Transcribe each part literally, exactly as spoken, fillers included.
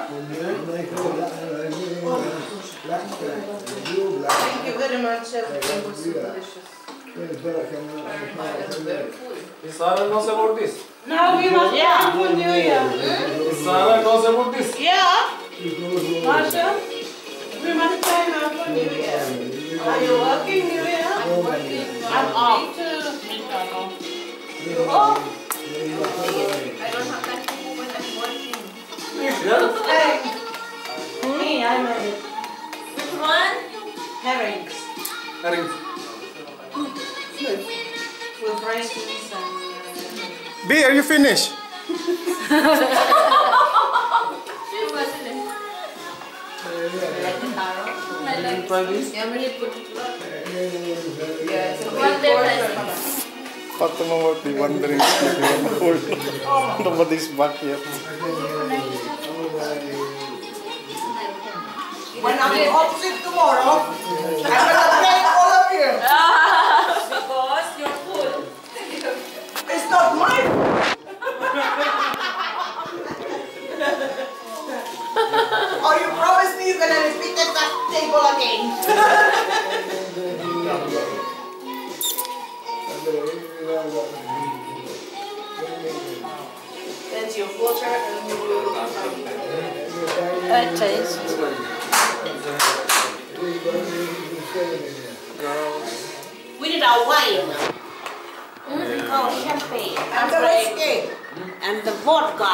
Thank you very much. Everything was so delicious. Sarah knows about this. Now we must yeah. for New Year. Sarah knows about this. Yeah. Marsha, we must plan now for New Year. Are you working New Year? I'm working. I'm off. You off? I don't have time to move when I'm working. Hey. Me, I made it. Which one? Herrings. Herrings. With raisins and... B, are you finished? She wasn't it? Like the taro? I like this. Yeah, I'm really put it up. Yes. One day, Fatima might be wondering if nobody's back yet. When I'm off sick tomorrow, I'm gonna thank all of you. Because you're full. It's not my fault. Or you promise me you're gonna repeat that table again. That's your water and you will That tastes. we need our wine. Mm, oh, champagne. And the whiskey. And the vodka.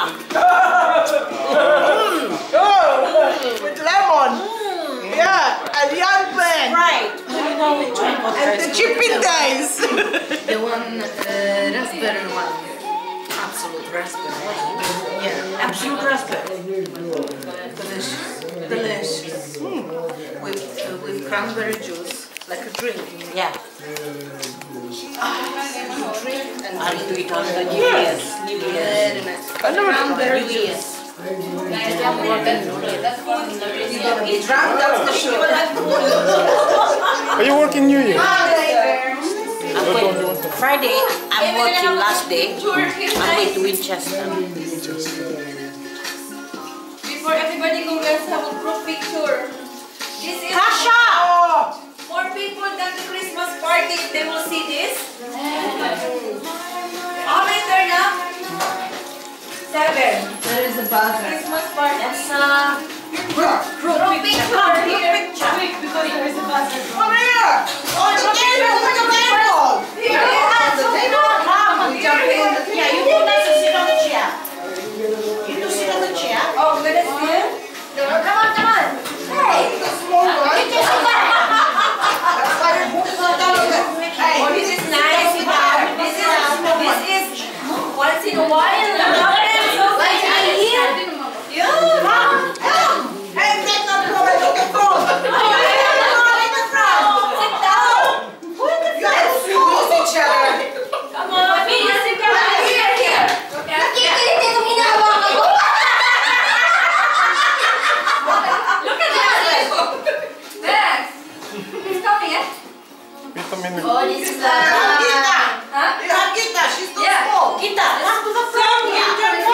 mm. Oh, with lemon. Mm. Yeah, and young blend. Right. You know which one was And the chipping guys. The one, uh, raspberry one. Absolute raspberry. Yeah, absolute raspberry. Delicious. Delicious. Mm. With, uh, with cranberry juice, like a drink. Yeah. Ah, you drink and I'll do it on the New Yes. Year's. New Year's. very nice. I know it's Cranberry New juice. Year's. Guys, I'm working. That's one. You gotta be drunk, that's the show. Are you working New Year? I'm going Friday, I'm working last day. I'm going to Winchester. Before everybody go, let's have a group picture. This is Tasha! more people than the Christmas party if they will see this. How many turn up? Seven. There is a buzzer. Christmas party. That's a Group picture. Here. Quick, because there is a buzzer. Come here! On the table, on the table! Here. On the table. Come, we jump in. yeah, you two guys to sit on the chair. You two sit on the chair. Oh, let us see. Come on, come on. Hey. The small one. That's why you put it on top of it. Hey, Oh, this is nice. This is this is once in a while. Like I hear. Yeah. come, come. Hey, take that from it. Look at front. Look at front. Sit down. You have to lose each other. Come on. Yes, you can. Here, here. Nakikita itong ginawa ko. Look at that. Next. He's coming, eh? Wait a minute. Oh, this is You have Gita. Huh? You have Gita. She's too Yeah. small. Kita, come to the front. You Yeah. turn